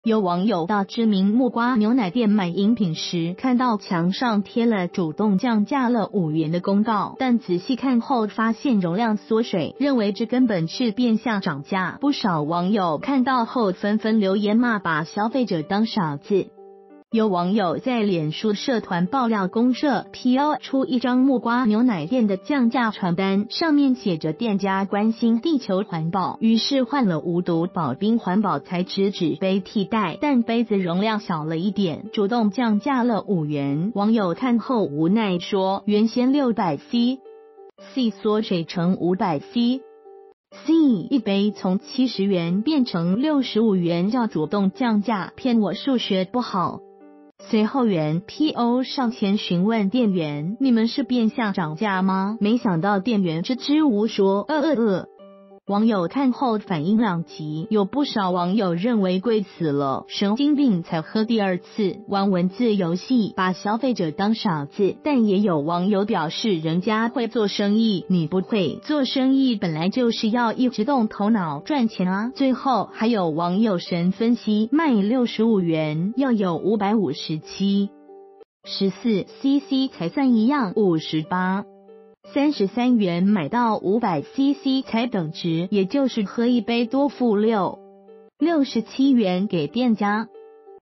有网友到知名木瓜牛奶店买饮品时，看到墙上贴了主动降价了5元的公告，但仔细看后发现容量缩水，认为这根本是变相涨价。不少网友看到后纷纷留言骂把消费者当傻子。有网友在脸书社团爆料，公社 PO 出一张木瓜牛奶店的降价传单，上面写着店家关心地球环保，于是换了无毒保冰环保材质纸杯替代，但杯子容量小了一点，主动降价了5元。网友看后无奈说，原先600 cc 缩水成500 cc。一杯从70元变成65元，要主动降价，骗我数学不好。随后原 PO 上前询问店员，你们是变相涨价吗？没想到店员支支吾吾说网友看后反应两极，有不少网友认为贵死了，神经病才喝第二次，玩文字游戏把消费者当傻子，但也有网友表示人家会做生意，你不会做生意本来就是要一直动头脑赚钱啊。最后还有网友神分析，卖65元要有557 14 cc 才算一样，58 33元买到500 cc 才等值，也就是喝一杯多付67元给店家。